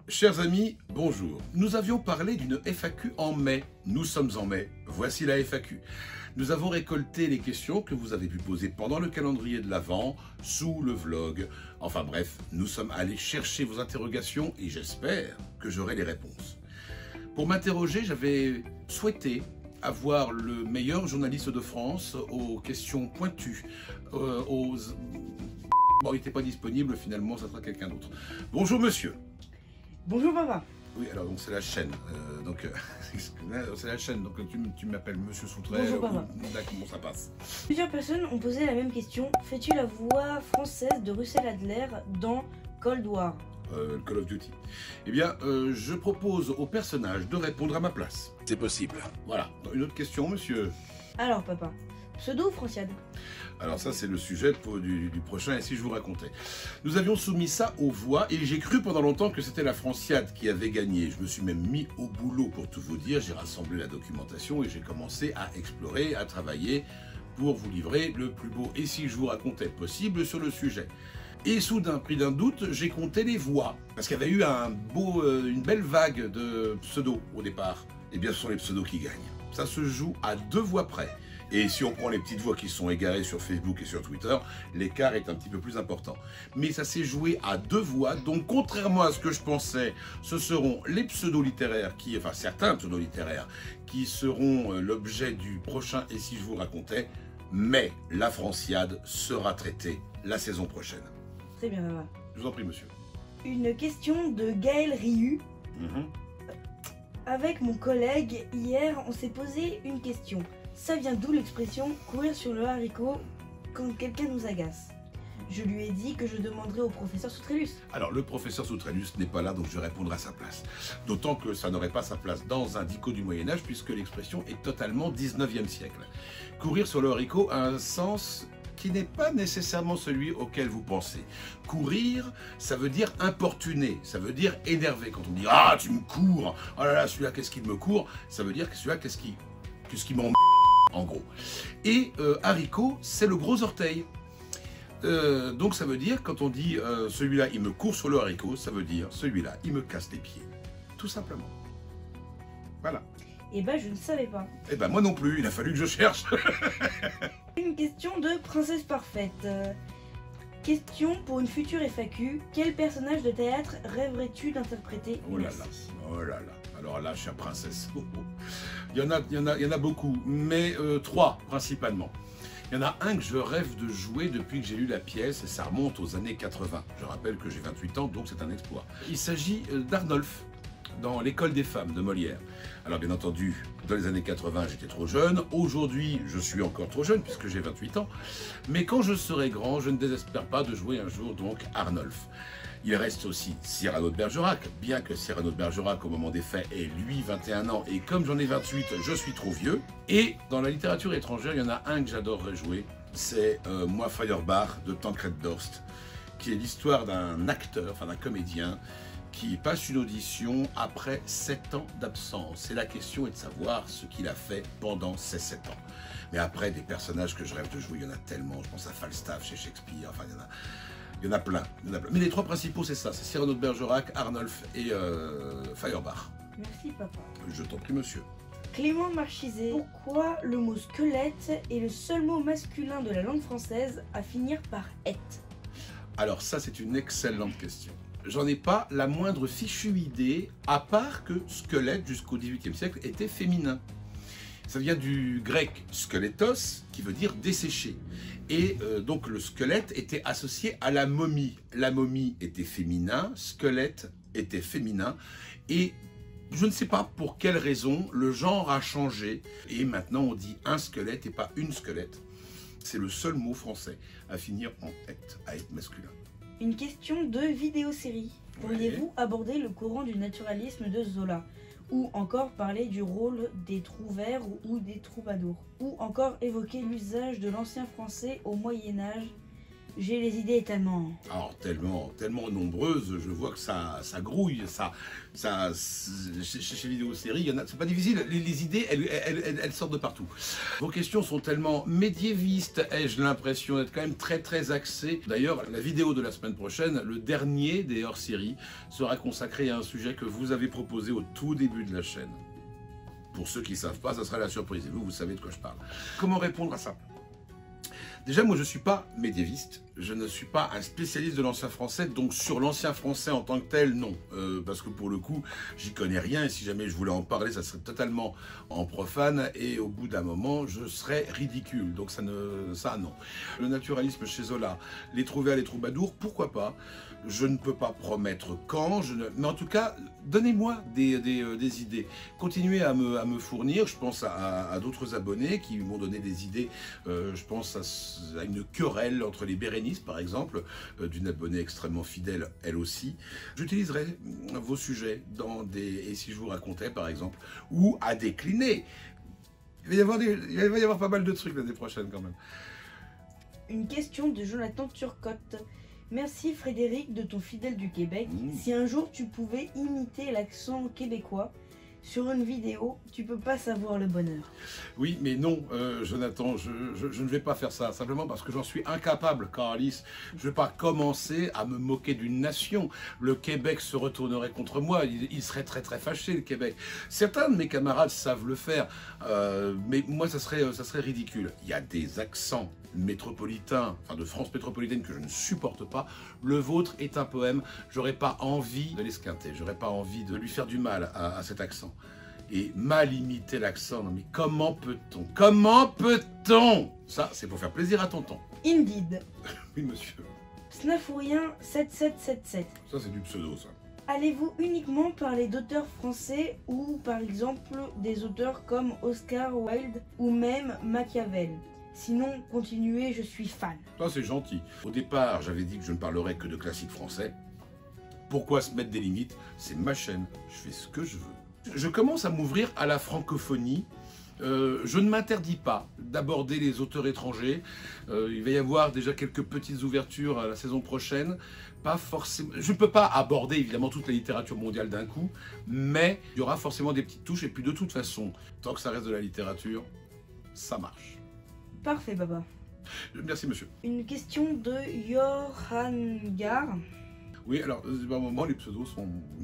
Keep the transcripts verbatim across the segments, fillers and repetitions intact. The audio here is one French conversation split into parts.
Chers amis, bonjour. Nous avions parlé d'une F A Q en mai. Nous sommes en mai. Voici la F A Q. Nous avons récolté les questions que vous avez pu poser pendant le calendrier de l'Avent, sous le vlog. Enfin bref, nous sommes allés chercher vos interrogations et j'espère que j'aurai les réponses. Pour m'interroger, j'avais souhaité avoir le meilleur journaliste de France aux questions pointues, euh, aux... Bon, il n'était pas disponible, finalement, ça sera quelqu'un d'autre. Bonjour monsieur. Bonjour papa. Oui, alors donc c'est la chaîne, euh, donc euh, c'est la chaîne, donc tu, tu m'appelles Monsieur Soutret. Bonjour papa. D'accord, bon ça passe. Plusieurs personnes ont posé la même question. Fais-tu la voix française de Russell Adler dans Cold War? euh, Call of Duty. Eh bien, euh, je propose au personnage de répondre à ma place. C'est possible. Voilà. Une autre question, monsieur. Alors papa, pseudo ou Franciade? Alors ça, c'est le sujet pour, du, du prochain Et si je vous racontais. Nous avions soumis ça aux voix et j'ai cru pendant longtemps que c'était la Franciade qui avait gagné. Je me suis même mis au boulot pour tout vous dire. J'ai rassemblé la documentation et j'ai commencé à explorer, à travailler pour vous livrer le plus beau Et si je vous racontais possible sur le sujet. Et soudain, pris d'un doute, j'ai compté les voix. Parce qu'il y avait eu un beau, euh, une belle vague de pseudos au départ. Eh bien, ce sont les pseudos qui gagnent. Ça se joue à deux voix près. Et si on prend les petites voix qui sont égarées sur Facebook et sur Twitter, l'écart est un petit peu plus important. Mais ça s'est joué à deux voix, donc contrairement à ce que je pensais, ce seront les pseudo-littéraires, qui, enfin certains pseudo-littéraires, qui seront l'objet du prochain Et si je vous racontais, mais la Franciade sera traitée la saison prochaine. Très bien papa. Je vous en prie monsieur. Une question de Gaël Riu. Mmh. Avec mon collègue, hier, on s'est posé une question. Ça vient d'où l'expression « courir sur le haricot » quand quelqu'un nous agace? Je lui ai dit que je demanderais au professeur Soutrellus. Alors, le professeur Soutrellus n'est pas là, donc je répondrai à sa place. D'autant que ça n'aurait pas sa place dans un dico du Moyen-Âge, puisque l'expression est totalement dix-neuvième siècle. Courir sur le haricot a un sens qui n'est pas nécessairement celui auquel vous pensez. Courir, ça veut dire importuner, ça veut dire énerver. Quand on dit « Ah, tu me cours, oh là là, celui-là, qu'est-ce qu'il me court ?» Ça veut dire que celui-là, qu'est-ce qui, qu'est-ce qui m'en... en gros. Et euh, haricot, c'est le gros orteil. Euh, donc ça veut dire, quand on dit euh, celui-là, il me court sur le haricot, ça veut dire celui-là, il me casse les pieds. Tout simplement. Voilà. Eh ben, je ne savais pas. Eh ben, moi non plus, il a fallu que je cherche. Une question de Princesse Parfaite. Euh, question pour une future F A Q. Quel personnage de théâtre rêverais-tu d'interpréter? Oh là là, oh là là. Alors là, chère princesse, oh, oh. Il y en a, il y en a, il y en a beaucoup, mais euh, trois principalement. Il y en a un que je rêve de jouer depuis que j'ai lu la pièce, et ça remonte aux années quatre-vingt. Je rappelle que j'ai vingt-huit ans, donc c'est un exploit. Il s'agit d'Arnolphe, dans L'école des femmes de Molière. Alors bien entendu, dans les années quatre-vingt, j'étais trop jeune. Aujourd'hui, je suis encore trop jeune, puisque j'ai vingt-huit ans. Mais quand je serai grand, je ne désespère pas de jouer un jour donc Arnolphe. Il reste aussi Cyrano de Bergerac, bien que Cyrano de Bergerac, au moment des faits, ait lui vingt et un ans, et comme j'en ai vingt-huit, je suis trop vieux. Et dans la littérature étrangère, il y en a un que j'adorerais jouer, c'est euh, Moi Feuerbach de Tancred Dorst, qui est l'histoire d'un acteur, enfin d'un comédien, qui passe une audition après sept ans d'absence. Et la question est de savoir ce qu'il a fait pendant ces sept ans. Mais après, des personnages que je rêve de jouer, il y en a tellement. Je pense à Falstaff chez Shakespeare, enfin il y en a... Il y en a plein, il y en a plein. Mais les trois principaux, c'est ça, c'est Cyrano de Bergerac, Arnolphe et euh, Feuerbach. Merci papa. Je t'en prie monsieur. Clément Marchizet, pourquoi le mot squelette est le seul mot masculin de la langue française à finir par « et » ? Alors ça, c'est une excellente question. J'en ai pas la moindre fichue idée, à part que squelette, jusqu'au dix-huitième siècle, était féminin. Ça vient du grec skelettos, qui veut dire desséché. Et euh, donc le squelette était associé à la momie. La momie était féminin, squelette était féminin. Et je ne sais pas pour quelle raison, le genre a changé. Et maintenant on dit un squelette et pas une squelette. C'est le seul mot français à finir en « être », à être masculin. Une question de vidéo-série. Pourriez-vous aborder le courant du naturalisme de Zola? Ou encore parler du rôle des trouvères ou des troubadours? Ou encore évoquer l'usage de l'ancien français au Moyen-Âge, J'ai les idées tellement... Alors tellement, tellement nombreuses, je vois que ça, ça grouille, ça, ça, chez, chez Vidéo Série, il y en a, c'est pas difficile, les, les idées, elles, elles, elles, elles sortent de partout. Vos questions sont tellement médiévistes, ai-je l'impression d'être quand même très très axées. D'ailleurs, la vidéo de la semaine prochaine, le dernier des hors-séries, sera consacré à un sujet que vous avez proposé au tout début de la chaîne. Pour ceux qui ne savent pas, ça sera la surprise, et vous, vous savez de quoi je parle. Comment répondre à ça ? Déjà, moi, je ne suis pas médiéviste, je ne suis pas un spécialiste de l'ancien français, donc sur l'ancien français en tant que tel, non. Euh, parce que pour le coup, j'y connais rien, et si jamais je voulais en parler, ça serait totalement en profane, et au bout d'un moment, je serais ridicule. Donc ça, ne, ça non. Le naturalisme chez Zola, les trouver à les troubadours, pourquoi pas? Je ne peux pas promettre quand, je ne... mais en tout cas, donnez-moi des, des, euh, des idées. Continuez à me, à me fournir, je pense à, à, à d'autres abonnés qui m'ont donné des idées. Euh, je pense à, à une querelle entre les Bérénices, par exemple, euh, d'une abonnée extrêmement fidèle, elle aussi. J'utiliserai vos sujets dans des... Et si je vous racontais, par exemple, ou à décliner. Il va y avoir, des... Il va y avoir pas mal de trucs l'année prochaine, quand même. Une question de Jonathan Turcotte. Merci Frédéric de ton fidèle du Québec. Mmh. Si un jour tu pouvais imiter l'accent québécois sur une vidéo, tu peux pas savoir le bonheur. Oui, mais non, euh, Jonathan, je, je, je ne vais pas faire ça, simplement parce que j'en suis incapable, Caralis. Je ne vais pas commencer à me moquer d'une nation. Le Québec se retournerait contre moi, il, il serait très très fâché, le Québec. Certains de mes camarades savent le faire, euh, mais moi, ça serait, ça serait ridicule. Il y a des accents métropolitain, enfin de France métropolitaine que je ne supporte pas. Le vôtre est un poème, j'aurais pas envie de l'esquinter, j'aurais pas envie de lui faire du mal à, à cet accent. Et mal imiter l'accent, non mais comment peut-on Comment peut-on Ça, c'est pour faire plaisir à tonton. Indeed. Oui, monsieur. Snafourien sept sept sept sept. Ça, c'est du pseudo, ça. Allez-vous uniquement parler d'auteurs français ou, par exemple, des auteurs comme Oscar Wilde ou même Machiavel? Sinon, continuez, je suis fan. Ça, c'est gentil. Au départ, j'avais dit que je ne parlerais que de classiques français. Pourquoi se mettre des limites? C'est ma chaîne, je fais ce que je veux. Je commence à m'ouvrir à la francophonie. Euh, je ne m'interdis pas d'aborder les auteurs étrangers. Euh, il va y avoir déjà quelques petites ouvertures à la saison prochaine. Pas forcément. Je ne peux pas aborder évidemment toute la littérature mondiale d'un coup, mais il y aura forcément des petites touches. Et puis de toute façon, tant que ça reste de la littérature, ça marche. Parfait, Baba. Merci, monsieur. Une question de Yohangar. Oui, alors, par moment, les pseudos sont...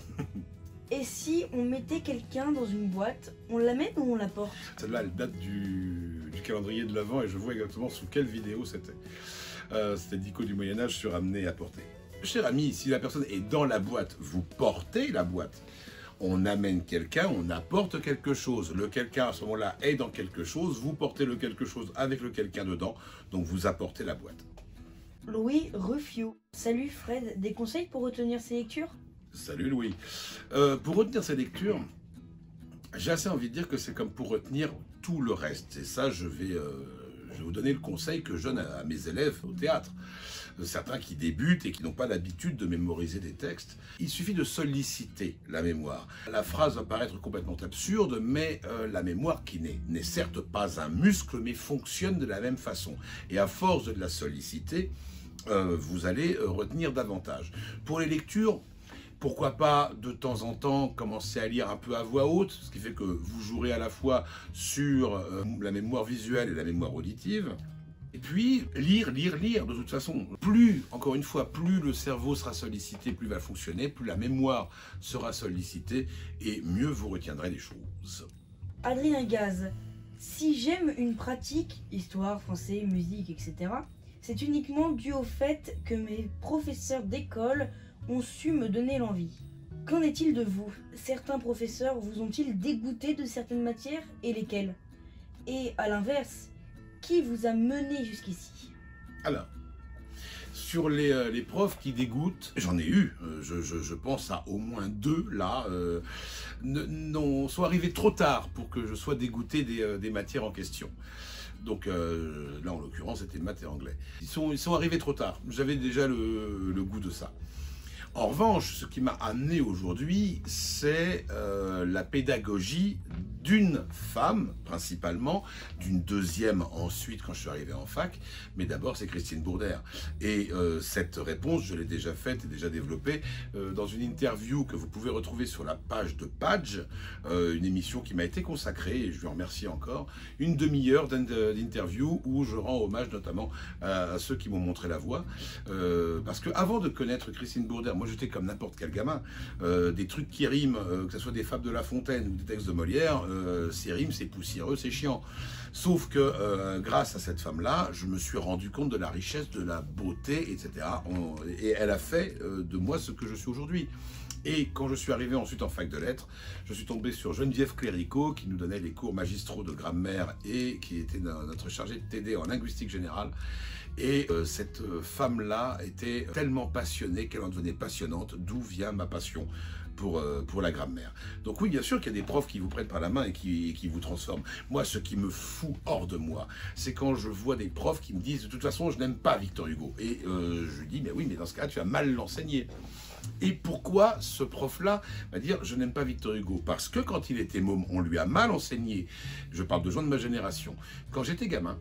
Et si on mettait quelqu'un dans une boîte, on l'amène ou on la porte? Celle-là, elle date du, du calendrier de l'Avent et je vois exactement sous quelle vidéo c'était. Euh, c'était Dico du Moyen-Âge sur amener à porter. Cher ami, si la personne est dans la boîte, vous portez la boîte. On amène quelqu'un, on apporte quelque chose. Le quelqu'un, à ce moment-là, est dans quelque chose. Vous portez le quelque chose avec le quelqu'un dedans. Donc, vous apportez la boîte. Louis Ruffio. Salut Fred, des conseils pour retenir ces lectures? Salut Louis. Euh, pour retenir ces lectures, j'ai assez envie de dire que c'est comme pour retenir tout le reste. Et ça, je vais, euh, je vais vous donner le conseil que je donne à, à mes élèves au théâtre. Certains qui débutent et qui n'ont pas l'habitude de mémoriser des textes. Il suffit de solliciter la mémoire. La phrase va paraître complètement absurde, mais euh, la mémoire, qui n'est certes pas un muscle, mais fonctionne de la même façon. Et à force de la solliciter, euh, vous allez euh, retenir davantage. Pour les lectures, pourquoi pas de temps en temps commencer à lire un peu à voix haute, ce qui fait que vous jouerez à la fois sur euh, la mémoire visuelle et la mémoire auditive. Et puis, lire, lire, lire, de toute façon. Plus, encore une fois, plus le cerveau sera sollicité, plus il va fonctionner, plus la mémoire sera sollicitée, et mieux vous retiendrez des choses. Adrien Gaz, si j'aime une pratique, histoire, français, musique, et cetera, c'est uniquement dû au fait que mes professeurs d'école ont su me donner l'envie. Qu'en est-il de vous? Certains professeurs vous ont-ils dégoûté de certaines matières, et lesquelles? Et à l'inverse, qui vous a mené jusqu'ici? Alors, sur les, euh, les profs qui dégoûtent, j'en ai eu, euh, je, je, je pense à au moins deux là, euh, ne, non, sont arrivés trop tard pour que je sois dégoûté des, euh, des matières en question. Donc euh, là, en l'occurrence, c'était maths et anglais. Ils sont, ils sont arrivés trop tard, j'avais déjà le, le goût de ça. En revanche, ce qui m'a amené aujourd'hui, c'est euh, la pédagogie d'une femme, principalement, d'une deuxième ensuite quand je suis arrivé en fac, mais d'abord c'est Christine Bourder. Et euh, cette réponse, je l'ai déjà faite et déjà développée euh, dans une interview que vous pouvez retrouver sur la page de Page, euh, une émission qui m'a été consacrée, et je lui remercie encore, une demi-heure d'interview où je rends hommage notamment à, à ceux qui m'ont montré la voie. Euh, parce que avant de connaître Christine Bourder, moi j'étais comme n'importe quel gamin, euh, des trucs qui riment, euh, que ce soit des fables de La Fontaine ou des textes de Molière, euh, ces rimes, c'est poussiéreux, c'est chiant. Sauf que euh, grâce à cette femme-là, je me suis rendu compte de la richesse, de la beauté, et cetera. On, et elle a fait euh, de moi ce que je suis aujourd'hui. Et quand je suis arrivé ensuite en fac de lettres, je suis tombé sur Geneviève Cléricault qui nous donnait les cours magistraux de grammaire et qui était notre chargée de T D en linguistique générale. Et euh, cette femme-là était tellement passionnée qu'elle en devenait passionnante, d'où vient ma passion pour, euh, pour la grammaire. Donc oui, bien sûr qu'il y a des profs qui vous prennent par la main et qui, et qui vous transforment. Moi, ce qui me fout hors de moi, c'est quand je vois des profs qui me disent « de toute façon, je n'aime pas Victor Hugo ». Et euh, je lui dis « mais oui, mais dans ce cas, tu as mal l'enseigné ». Et pourquoi ce prof-là va dire « je n'aime pas Victor Hugo » ? Parce que quand il était môme, on lui a mal enseigné. Je parle de gens de ma génération. Quand j'étais gamin,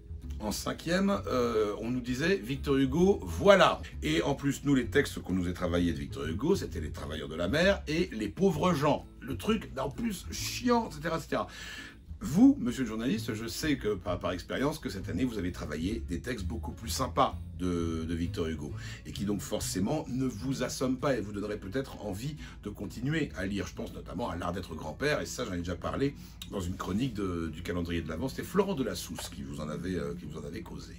en cinquième, euh, on nous disait Victor Hugo, voilà. Et en plus, nous, les textes qu'on nous a travaillés de Victor Hugo, c'était les travailleurs de la mer et les pauvres gens. Le truc, en plus, chiant, et cetera, et cetera. Vous, monsieur le journaliste, je sais que par, par expérience que cette année, vous avez travaillé des textes beaucoup plus sympas de, de Victor Hugo et qui donc forcément ne vous assomment pas et vous donneraient peut-être envie de continuer à lire. Je pense notamment à L'Art d'être grand-père et ça, j'en ai déjà parlé dans une chronique de, du calendrier de l'Avent. C'était Florent Delasousse qui vous en avait, euh, qui vous en avait causé.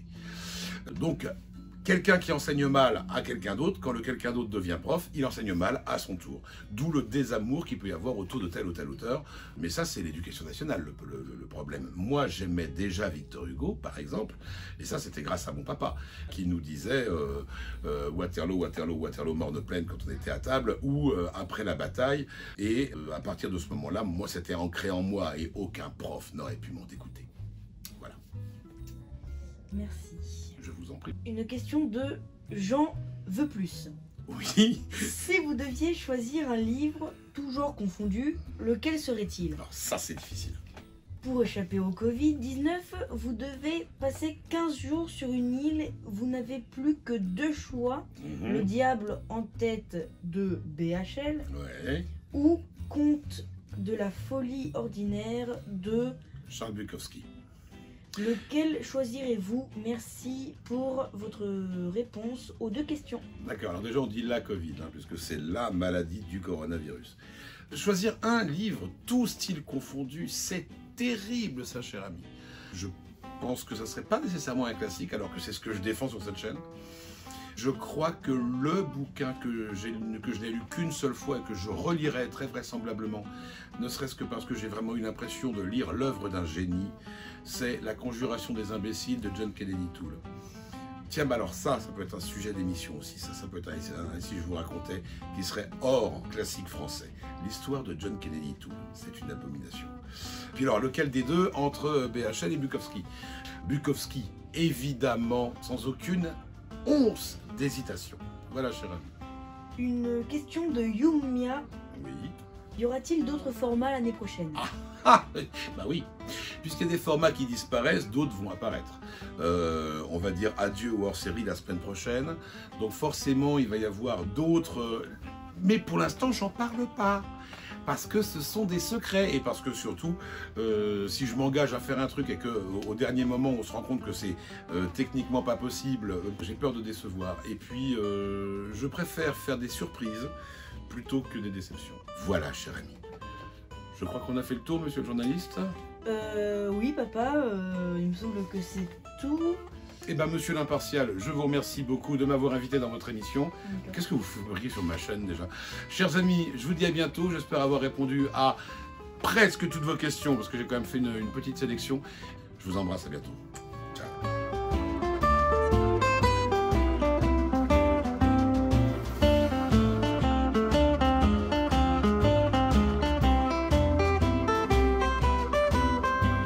Donc, quelqu'un qui enseigne mal à quelqu'un d'autre, quand le quelqu'un d'autre devient prof, il enseigne mal à son tour. D'où le désamour qu'il peut y avoir autour de tel ou tel auteur. Mais ça, c'est l'éducation nationale, le, le, le problème. Moi, j'aimais déjà Victor Hugo, par exemple, et ça, c'était grâce à mon papa, qui nous disait euh, euh, Waterloo, Waterloo, Waterloo, mort de plaine quand on était à table, ou euh, après la bataille. Et euh, à partir de ce moment-là, moi, c'était ancré en moi, et aucun prof n'aurait pu m'en dégoûter. Voilà. Merci. Je vous en prie. Une question de Jean veut plus. Oui. Si vous deviez choisir un livre, tout genre confondu, lequel serait-il? Alors ça, c'est difficile. Pour échapper au Covid dix-neuf, vous devez passer quinze jours sur une île. Vous n'avez plus que deux choix. Mmh. Le diable en tête de B H L Ouais. ou Conte de la folie ordinaire de Charles Bukowski. Lequel choisirez-vous? Merci pour votre réponse aux deux questions. D'accord, alors déjà on dit la Covid, hein, puisque c'est la maladie du coronavirus. Choisir un livre, tout style confondu, c'est terrible ça, cher ami. Je pense que ça ne serait pas nécessairement un classique, alors que c'est ce que je défends sur cette chaîne. Je crois que le bouquin que, que je n'ai lu qu'une seule fois et que je relirai très vraisemblablement, ne serait-ce que parce que j'ai vraiment eu l'impression de lire l'œuvre d'un génie, c'est La Conjuration des imbéciles de John Kennedy Toole. Tiens, bah alors ça, ça peut être un sujet d'émission aussi, ça, ça peut être un, si je vous racontais, qui serait hors classique français. L'histoire de John Kennedy Toole, c'est une abomination. Puis alors, lequel des deux entre B H L et Bukowski? Bukowski, évidemment, sans aucune once d'hésitation. Voilà, cher ami. Une question de Yumia. Oui. Y aura-t-il d'autres formats l'année prochaine? Ah, ah, bah oui. Puisqu'il y a des formats qui disparaissent, d'autres vont apparaître. Euh, on va dire adieu aux hors-série la semaine prochaine. Donc forcément, il va y avoir d'autres... Mais pour l'instant, j'en parle pas. Parce que ce sont des secrets et parce que surtout, euh, si je m'engage à faire un truc et qu'au dernier moment on se rend compte que c'est euh, techniquement pas possible, euh, j'ai peur de décevoir. Et puis, euh, je préfère faire des surprises plutôt que des déceptions. Voilà, cher ami. Je crois qu'on a fait le tour, monsieur le journaliste. Euh, oui, papa, euh, il me semble que c'est tout. Eh bien, monsieur l'impartial, je vous remercie beaucoup de m'avoir invité dans votre émission. Qu'est-ce que vous feriez sur ma chaîne déjà? Chers amis, je vous dis à bientôt. J'espère avoir répondu à presque toutes vos questions, parce que j'ai quand même fait une, une petite sélection. Je vous embrasse, à bientôt.